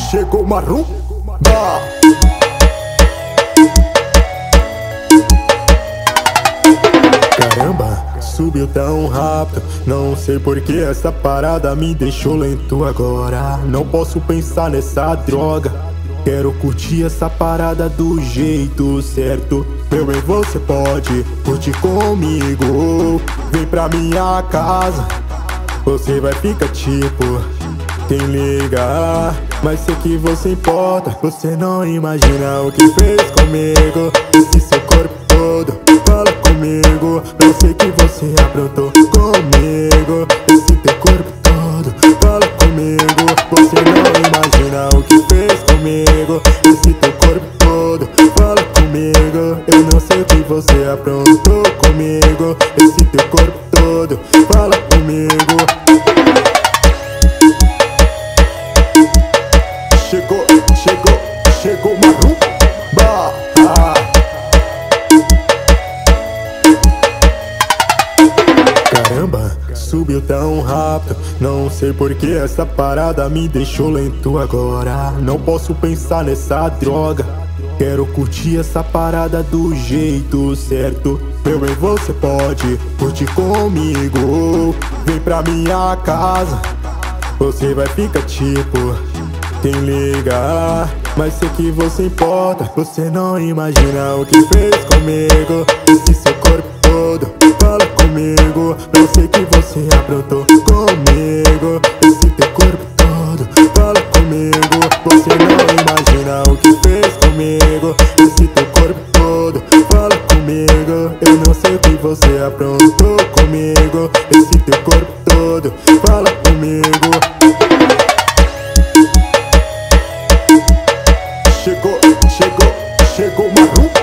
Chegou marrom. Caramba, subiu tão rápido. Não sei por que essa parada me deixou lento agora. Não posso pensar nessa droga. Quero curtir essa parada do jeito certo. Eu e você pode curtir comigo. Vem pra minha casa. Você vai ficar tipo quem liga, mas sei que você importa. Você não imagina o que fez comigo. Esse seu corpo todo, fala comigo. Eu sei que você aprontou comigo. Esse teu corpo todo, fala comigo. Você não imagina o que fez comigo. Esse teu corpo todo, fala comigo. Eu não sei o que você aprontou comigo. Esse teu corpo todo, fala comigo. Chegou marrom. Caramba, subiu tão rápido. Não sei por que essa parada me deixou lento agora. Não posso pensar nessa droga. Quero curtir essa parada do jeito certo. Eu e você pode curtir comigo. Vem pra minha casa. Você vai ficar tipo quem liga, mas sei que você importa. Você não imagina o que fez comigo. Esse seu corpo todo, fala comigo. Eu sei que você aprontou comigo. Esse teu corpo todo, fala comigo. Você não imagina o que fez comigo. Esse teu corpo todo, fala comigo. Eu não sei o que você aprontou comigo. Esse teu corpo todo, fala comigo. Chegou marrom.